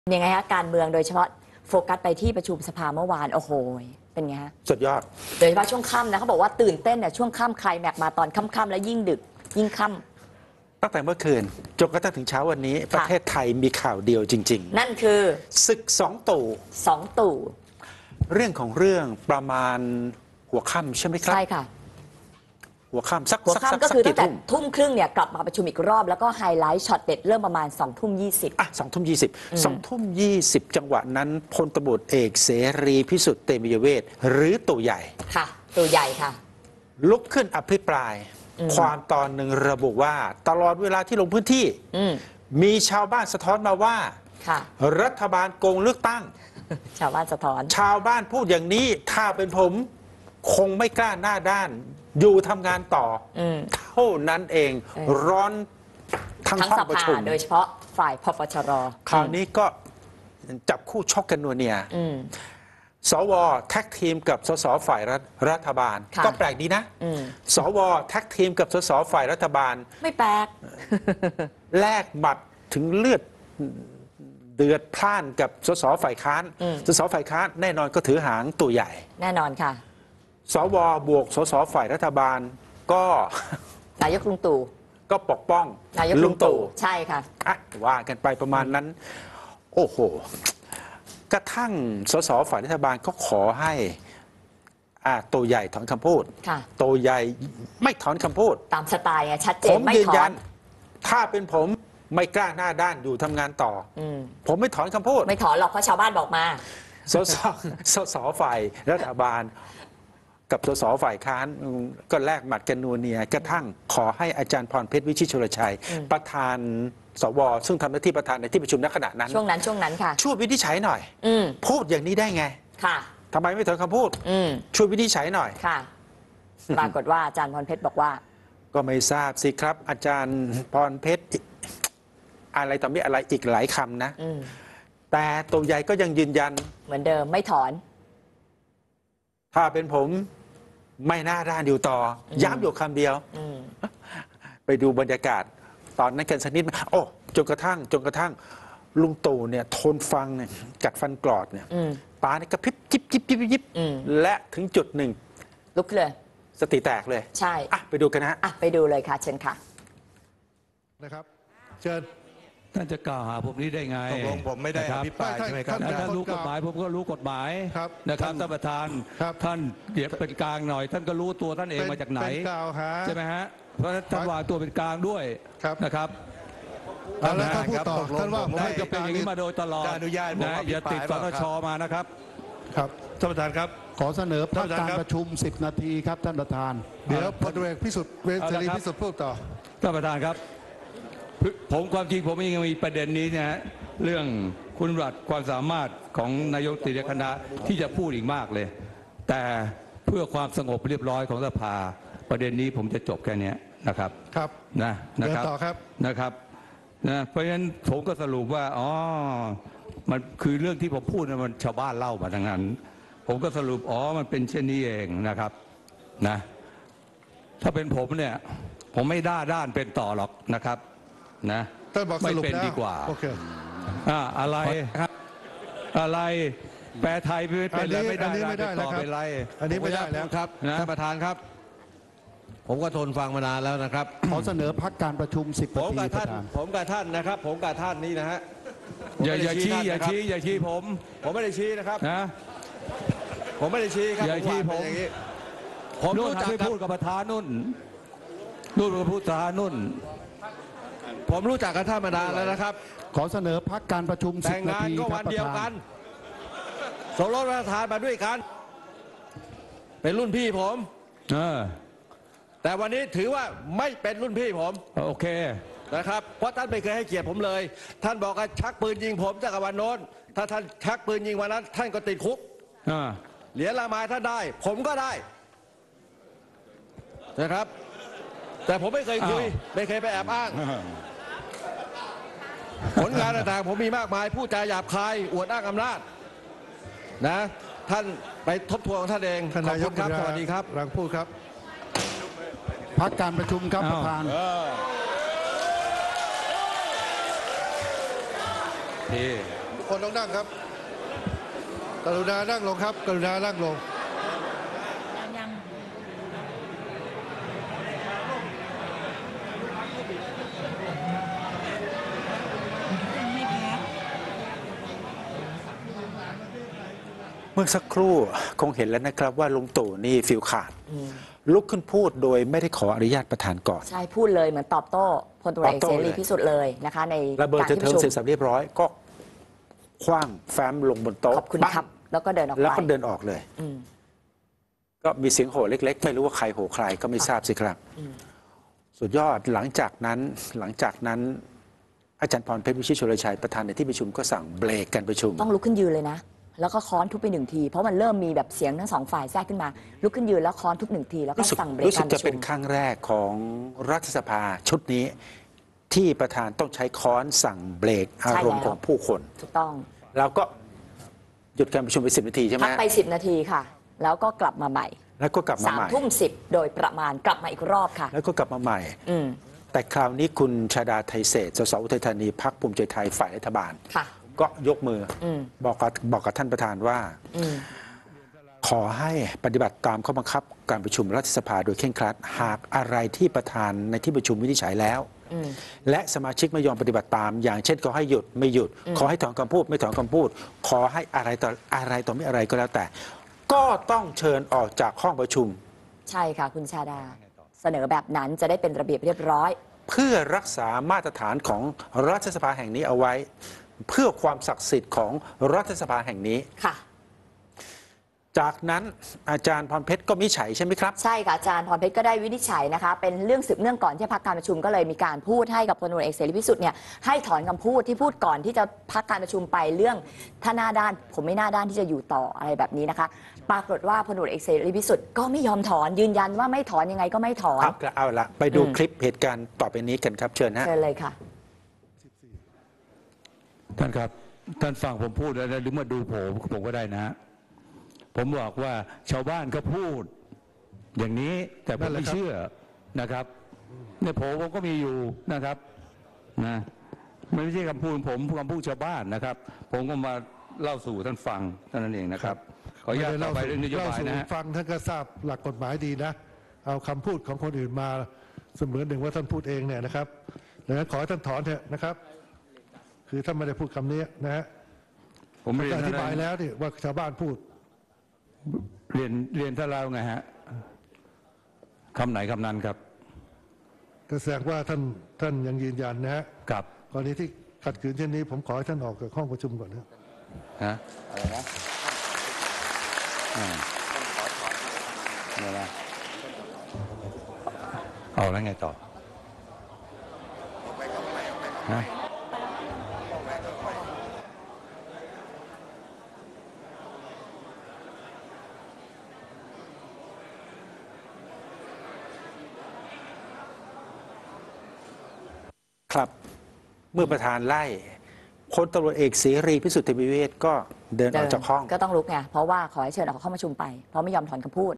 ยังไงฮะการเมืองโดยเฉพาะโฟกัสไปที่ประชุมสภาเมื่อวานโอ้โหเป็นไงฮะสุดยอดโดยเฉพาะช่วงค่ำนะเขาบอกว่าตื่นเต้นเนี่ยช่วงค่ำใครแม็กมาตอนค่ำๆแล้วยิ่งดึกยิ่งค่ตั้งแต่เมื่อคืนจนกระทั่งถึงเช้าวันนี้ประเทศไทยมีข่าวเดียวจริงๆนั่นคือศึกสองตู่เรื่องของเรื่องประมาณหัวค่ำใช่ไหมครับใช่ค่ะหัวค่ำสักก็คือตั้งแต่ทุ่มครึ่งเนี่ยกลับมาประชุมอีกรอบแล้วก็ไฮไลท์ช็อตเด็ดเริ่มประมาณ2:20 2:20จังหวะนั้นพลตำรวจเอกเสรีพิสุทธิ์เตมียเวทหรือตู่ใหญ่ค่ะตู่ใหญ่ค่ะลุกขึ้นอภิปรายความตอนหนึ่งระบุว่าตลอดเวลาที่ลงพื้นที่มีชาวบ้านสะท้อนมาว่ารัฐบาลโกงเลือกตั้งชาวบ้านสะท้อนชาวบ้านพูดอย่างนี้ถ้าเป็นผมคงไม่กล้าหน้าด้านอยู่ทำงานต่อเท่านั้นเองร้อนทั้งห้องประชุมโดยเฉพาะฝ่ายพปชรคราวนี้ก็จับคู่ชกกันนัวเนี่ยสวแท็กทีมกับสสฝ่ายรัฐบาลก็แปลกดีนะสวแท็กทีมกับสสฝ่ายรัฐบาลไม่แปลกแลกหมัดถึงเลือดเดือดพล่านกับสสฝ่ายค้านสสฝ่ายค้านแน่นอนก็ถือหางตัวใหญ่แน่นอนค่ะสวบวกสสฝ่ายรัฐบาลก็นายกลุงตู่ก็ปกป้องนายกลุงตู่ใช่ค่ะว่ากันไปประมาณนั้นโอ้โหกระทั่งสสฝ่ายรัฐบาลก็ขอให้ตัวใหญ่ถอนคำพูดตัวใหญ่ไม่ถอนคำพูดตามสไตล์ชัดเจนไม่ถอนถ้าเป็นผมไม่กล้าหน้าด้านอยู่ทำงานต่อผมไม่ถอนคำพูดไม่ถอนหรอกเพราะชาวบ้านบอกมาสสฝ่ายรัฐบาลกับสสฝ่ายค้านก็แลกหมัดกันนัวเนียกระทั่งขอให้อาจารย์พรเพชรวิชิตชลชัยประธานสวซึ่งทำหน้าที่ประธานในที่ประชุมณขณะนั้นช่วงนั้นค่ะช่วยวินิจฉัยหน่อยพูดอย่างนี้ได้ไงค่ะทำไมไม่ถอนคำพูดช่วยวินิจฉัยหน่อยค่ะปรากฏว่าอาจารย์พรเพชรบอกว่าก็ไม่ทราบสิครับอาจารย์พรเพชรอะไรต่อมีอะไรอีกหลายคำนะแต่ตัวใหญ่ก็ยังยืนยันเหมือนเดิมไม่ถอนถ้าเป็นผมไม่น่าด้านอยู่ต่อย้ำอยู่คำเดียวไปดูบรรยากาศตอนนั้นกันสักนิดโอ้จนกระทั่งลุงตู่เนี่ยทนฟังเนี่ยกัดฟันกรอดเนี่ยตาเนี่ยกระพริบยิบและถึงจุดหนึ่งลุกเลยสติแตกเลยใช่ไปดูกันนะไปดูเลยค่ะเชิญค่ะนะครับเชิญท่านจะกล่าวหาผมนี้ได้ไงตกลงผมไม่ได้อภิปรายใช่ไหมครับท่านรู้กฎหมายผมก็รู้กฎหมายนะครับท่านประธานท่านเดี๋ยวเป็นกลางหน่อยท่านก็รู้ตัวท่านเองมาจากไหนใช่ไหมฮะเพราะท่านวางตัวเป็นกลางด้วยนะครับแล้วท่านพูดต่อท่านว่าผมจะเป็นอย่างนี้มาโดยตลอดอนุญาตนะอย่าติดสนช.มานะครับครับท่านประธานครับขอเสนอพักการประชุม10 นาทีครับท่านประธานเดี๋ยวพลตำรวจเอกพิสุทธิ์เสรีพิสุทธิ์พูดต่อท่านประธานครับผมความจริงผมยังมีประเด็นนี้นะฮะเรื่องคุณสมบัติความสามารถของนายกติคณะที่จะพูดอีกมากเลย แต่เพื่อความสงบเรียบร้อยของสภาประเด็นนี้ผมจะจบแค่นี้นะครับครับนะครับต่อครับนะครับเพราะฉะนั้นผมก็สรุปว่ามันคือเรื่องที่ผมพูดมันชาวบ้านเล่ามาทั้งนั้นผมก็สรุปมันเป็นเช่นนี้เองนะครับนะถ้าเป็นผมเนี่ยผมไม่ด้านเป็นต่อหรอกนะครับนะไม่เป็นดีกว่าโอเคอะไรแปลไทยไม่เป็นแล้วไม่ได้ต่อเป็นไรอันนี้ไม่ได้แล้วครับท่านประธานครับผมก็ทนฟังมานานแล้วนะครับขอเสนอพักการประชุม10 นาทีผมกับท่านนะครับผมกับท่านนี่นะฮะอย่าชี้ผมไม่ได้ชี้นะครับนะผมไม่ได้ชี้ครับอย่าชี้ผมรู้จักพูดกับประธานนุ่นกับผู้ประธานนุ่นผมรู้จักกันท่านมานานแล้วนะครับขอเสนอพักการประชุม10 นาทีก็วันเดียวกันสมรสประธานมาด้วยกันเป็นรุ่นพี่ผมแต่วันนี้ถือว่าไม่เป็นรุ่นพี่ผมโอเคนะครับเพราะท่านไม่เคยให้เกียรติผมเลยท่านบอกว่าชักปืนยิงผมจากวันโน้นถ้าท่านชักปืนยิงวันนั้นท่านก็ติดคุกเหรียญละไม้ท่านได้ผมก็ได้นะครับแต่ผมไม่เคยคุยไม่เคยไปแอบอ้างผลงานต่างๆผมมีมากมายพูดจาหยาบคายอวดอ้างอำนาจนะท่านไปทบทวนของท่านเองขอบคุณครับสวัสดีครับรังพูดครับพักการประชุมครับประธานดีคนต้องนั่งครับ กรุณานั่งลงครับ กรุณานั่งลงยังไม่แพ้เมื่อสักครู่คงเห็นแล้วนะครับว่าลุงตู่นี่ฟิลขาด ลุกขึ้นพูดโดยไม่ได้ขออนุญาตประธานก่อนใช่พูดเลยเหมือนตอบโต้พลตำรวจเอกตอบโต้เสรีเลยพิสุทธิ์เลยนะคะในระเบิดการเถิดที่ปเทิงระชุเสร็จมสับเรียบร้อยก็คว้างแฟ้มลงบนโต๊ะขอบคุณปั้งครับ แล้วก็เดินออกแล้วไปก็เดินออกเลยอืมก็มีเสียงโห่เล็ก ๆ ไม่รู้ว่าใครโห่ใครก็ไม่ทราบสิครับ สุดยอดหลังจากนั้น อาจารย์พรเพชรวิชิตชลชัยประธานในที่ประชุมก็สั่งเบรกการประชุมต้องลุกขึ้นยืนเลยนะ แล้วก็ค้อนทุบไปหนึ่งที เพราะมันเริ่มมีแบบเสียงทั้งสองฝ่ายแทรกขึ้นมา ลุกขึ้นยืนแล้วค้อนทุบหนึ่งที แล้วก็สั่งเบรกรู้สึกาก รปจะระชุเป็นมครั้งแรกของรัฐสภาชุดนี้ ที่ประธานต้องใช้ค้อนสั่งเบรกอารมณ์ของผู้คนถูกต้องแล้วก็หยุดการประชุมไป10 นาทีใช่ไหมพักไป10 นาทีค่ะ แล้วก็กลับมาใหม่แล้วก็กลับมาใหม่ 3:10 โดยประมาณกลับมาอีกรอบค่ะแล้วก็กลับมาใหม่อืมแต่คราวนี้คุณชาดาไทเศษสสอุทัยธานีพรรคภูมิใจไทยฝ่ายรัฐบาลค่ะก็ยกมืออมบอกกับท่านประธานว่าอืมขอให้ปฏิบัติตามข้อบังคับการประชุมรัฐสภาโดยเคร่งครัดหากอะไรที่ประธานในที่ประชุมวินิจฉัยแล้วอืมและสมาชิกไม่ยอมปฏิบัติตาม อย่างเช่นขอให้หยุดไม่หยุด ขอให้ถอนคำพูดไม่ถอนคำพูด ขอให้อะไรต่อไม่อะไรก็แล้วแต่ ก็ต้องเชิญออกจากห้องประชุมใช่ค่ะ คุณชาดา เสนอแบบนั้นจะได้เป็นระเบียบเรียบร้อยเพื่อรักษามาตรฐานของรัฐสภาแห่งนี้เอาไว้ เพื่อความศักดิ์สิทธิ์ของรัฐสภาแห่งนี้ค่ะจากนั้นอาจารย์พรเพชรก็วินิจฉัยใช่ไหมครับใช่ค่ะอาจารย์พรเพชรก็ได้วินิจฉัยนะคะ เป็นเรื่องสืบเนื่องก่อนที่พักการประชุมก็เลยมีการพูดให้กับพลตำรวจเอกเสรีพิสุทธิ์เนี่ยให้ถอนคำพูดที่พูดก่อนที่จะพักการประชุมไปเรื่องถ้าหน้าด้านผมไม่หน้าด้านที่จะอยู่ต่ออะไรแบบนี้นะคะ ปรากฏว่าพลตำรวจเอกเสรีพิสุทธิ์ก็ไม่ยอมถอนยืนยันว่าไม่ถอนยังไงก็ไม่ถอนเอาละไปดูคลิปเหตุการณ์ต่อไปนี้กันครับเชิญฮะเชิญเลยค่ะท่านครับ ท่านฟังผมพูดแล้วหรือมาดูผมก็ได้นะฮะผมบอกว่าชาวบ้านก็พูด อย่างนี้แต่ผมไม่เชื่อนะครับในโผผมก็มีอยู่นะครับนะไม่ใช่คำพูดผมคำพูดชาวบ้านนะครับ ผมก็มาเล่าสู่ท่านฟังเท่านั้นเองนะครับ ขออนุญาตต่อไปเรื่องนโยบายนะฮะฟังท่านก็ทราบหลักกฎหมายดีนะ เอาคำพูดของคนอื่นมาเสมือนหนึ่งว่าท่านพูดเองเนี่ยนะครับดังนั้นขอให้ท่านถอนเถอะนะครับ คือท่านไม่ได้พูดคำนี้นะฮะผมเรียนอธิบายแล้วนี่ว่าชาวบ้านพูดเรียนท่านเล่าไงฮะคำไหนคำนั้นครับก็แสดงว่าท่านยังยืนยันนะฮะกับกรณีที่ขัดขืนเช่นนี้ผมขอให้ท่านออกจากห้องประชุมก่อนนะฮะอะไรนะเนี่ยนะเอาแล้วไงต่อฮะครับ เมื่อประธานไล่พลตำรวจเอกเสรีพิสุทธิ์เตมียเวทก็เดินออกจากห้องก็ต้องลุกไงเพราะว่าขอให้เชิญออกเข้าประชุมไปเพราะไม่ยอมถอนคำพูด